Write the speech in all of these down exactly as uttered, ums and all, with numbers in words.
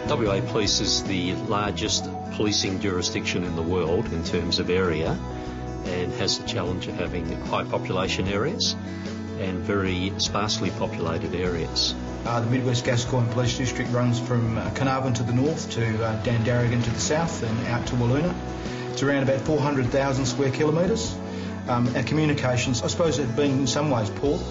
W A Police is the largest policing jurisdiction in the world in terms of area and has the challenge of having high population areas and very sparsely populated areas. Uh, the Midwest Gascoyne Police District runs from uh, Carnarvon to the north to uh, Dandarrigan to the south and out to Walloona. It's around about four hundred thousand square kilometres. Um, our communications, I suppose, have been in some ways poor.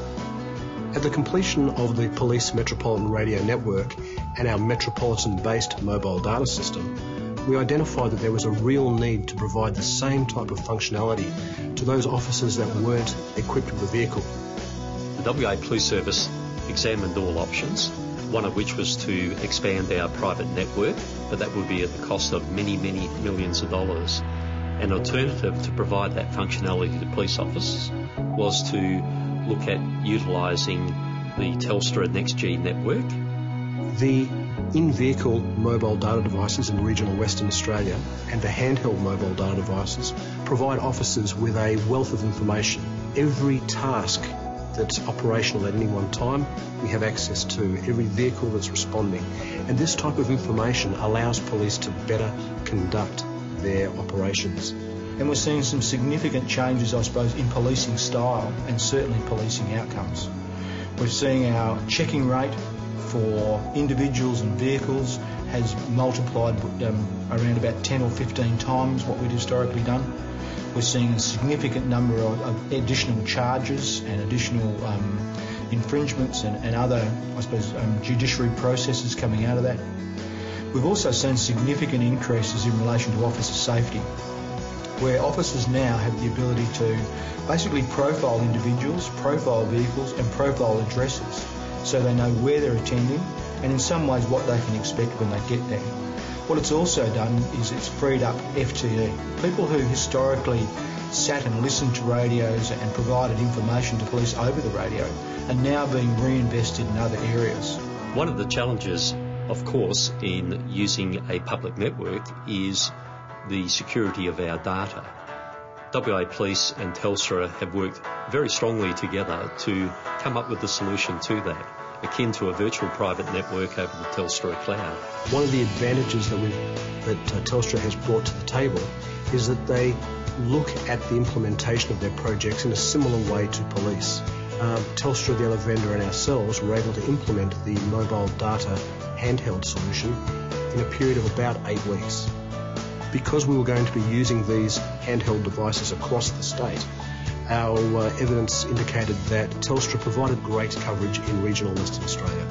At the completion of the Police Metropolitan Radio Network and our metropolitan-based mobile data system, we identified that there was a real need to provide the same type of functionality to those officers that weren't equipped with a vehicle. The W A Police Service examined all options, one of which was to expand our private network, but that would be at the cost of many, many millions of dollars. An alternative to provide that functionality to police officers was to look at utilising the Telstra Next G network. The in-vehicle mobile data devices in regional Western Australia and the handheld mobile data devices provide officers with a wealth of information. Every task that's operational at any one time, we have access to, every vehicle that's responding. And this type of information allows police to better conduct their operations. And we're seeing some significant changes, I suppose, in policing style and certainly policing outcomes. We're seeing our checking rate for individuals and vehicles has multiplied um, around about ten or fifteen times what we'd historically done. We're seeing a significant number of, of additional charges and additional um, infringements and, and other, I suppose, um, judiciary processes coming out of that. We've also seen significant increases in relation to officer safety, where officers now have the ability to basically profile individuals, profile vehicles and profile addresses so they know where they're attending and in some ways what they can expect when they get there. What it's also done is it's freed up F T E. People who historically sat and listened to radios and provided information to police over the radio are now being reinvested in other areas. One of the challenges, of course, in using a public network is the security of our data. W A Police and Telstra have worked very strongly together to come up with a solution to that, akin to a virtual private network over the Telstra Cloud. One of the advantages that, we've, that uh, Telstra has brought to the table is that they look at the implementation of their projects in a similar way to police. Um, Telstra, the other vendor, and ourselves were able to implement the mobile data handheld solution in a period of about eight weeks. Because we were going to be using these handheld devices across the state, our uh, evidence indicated that Telstra provided great coverage in regional Western Australia.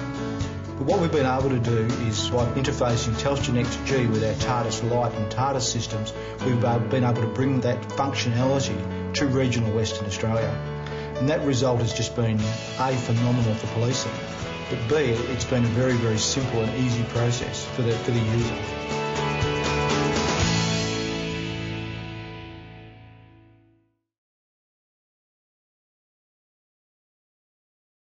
But what we've been able to do is, by interfacing Telstra Next G with our TARDIS Lite and TARDIS systems, we've been able to bring that functionality to regional Western Australia. And that result has just been, A, phenomenal for policing, but B, it's been a very, very simple and easy process for the, for the user.